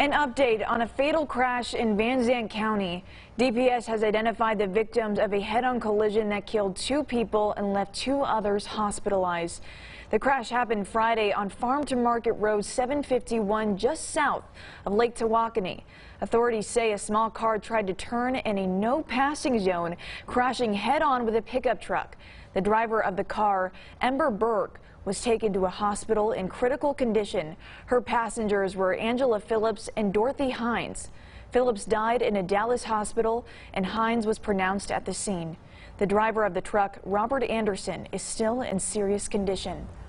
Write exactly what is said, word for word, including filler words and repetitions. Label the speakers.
Speaker 1: An update on a fatal crash in Van Zandt County. D P S has identified the victims of a head-on collision that killed two people and left two others hospitalized. The crash happened Friday on Farm to Market Road seven fifty-one, just south of Lake Tawakoni. Authorities say a small car tried to turn in a no passing zone, crashing head-on with a pickup truck. The driver of the car, Ember Burke, was taken to a hospital in critical condition. Her passengers were Angela Phillips and Dorothy Hines. Phillips died in a Dallas hospital and Hines was pronounced at the scene. The driver of the truck, Robert Anderson, is still in serious condition.